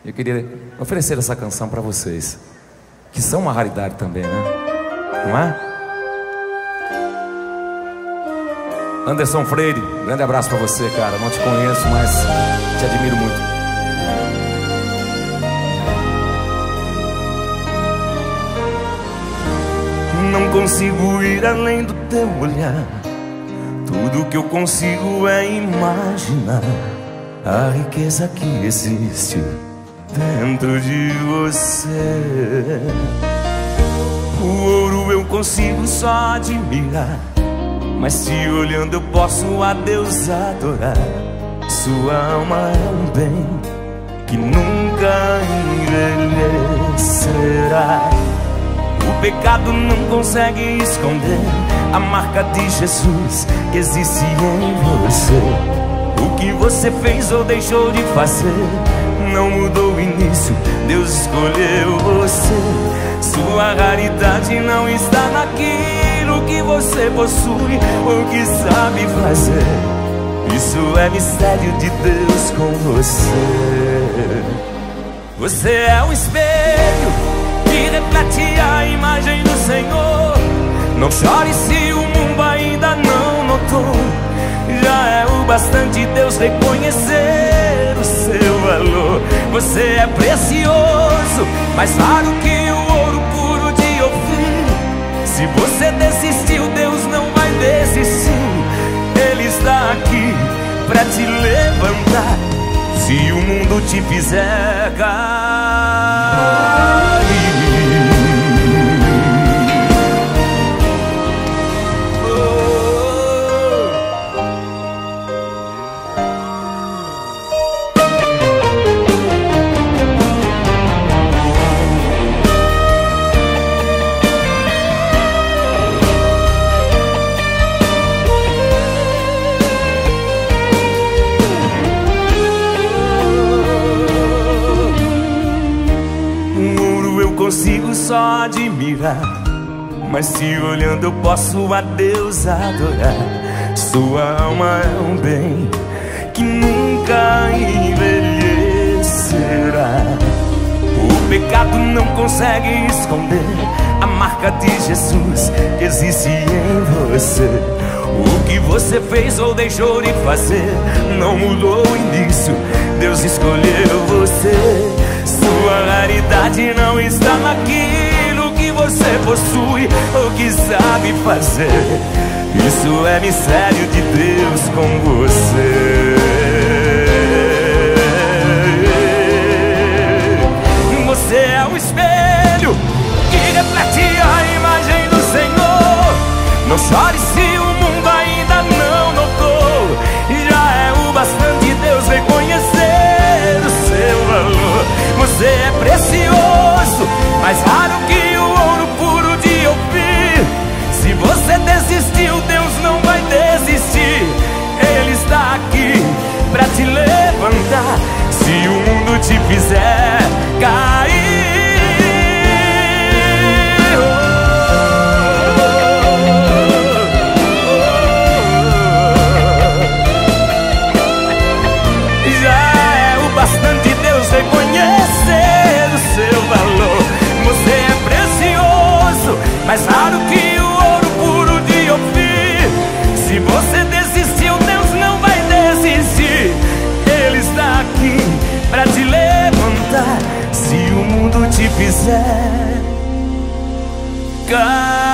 Eu queria oferecer essa canção para vocês, que são uma raridade também, né? Não é? Anderson Freire, grande abraço para você, cara. Não te conheço, mas te admiro muito. Não consigo ir além do teu olhar. Tudo que eu consigo é imaginar a riqueza que existe dentro de você. O ouro eu consigo só admirar, mas se olhando eu posso a Deus adorar. Sua alma é um bem que nunca envelhecerá. O pecado não consegue esconder a marca de Jesus que existe em você. O que você fez ou deixou de fazer não mudou o início, Deus escolheu você. Sua raridade não está naquilo que você possui ou que sabe fazer. Isso é mistério de Deus com você. Você é um espelho que reflete a imagem do Senhor. Não chore se o mundo ainda não notou. Já é o bastante Deus reconhecer o seu valor. Você é precioso, mais raro que o ouro puro de Ofir. Se você desistiu, Deus não vai desistir. Ele está aqui pra te levantar. Se o mundo te fizer cair. Consigo só admirar, mas se olhando eu posso a Deus adorar. Sua alma é um bem que nunca envelhecerá. O pecado não consegue esconder a marca de Jesus que existe em você. O que você fez ou deixou de fazer não mudou o início, Deus escolheu você. Sua raridade não está naquilo que você possui ou que sabe fazer. Isso é mistério de Deus com você. Você é um espelho que reflete a imagem do Senhor. Não chore se o mundo ainda não notou. Já é o bastante Deus reconhecer o seu valor. Você é precioso, mais raro que o ouro puro de Ofir. Se você desistiu, Deus não vai desistir. Ele está aqui pra te levantar. Se o mundo te fizer cair. Bastante Deus reconhecer o seu valor. Você é precioso, mais raro que o ouro puro de Ofir. Se você desistiu, Deus não vai desistir. Ele está aqui pra te levantar. Se o mundo te fizer cair.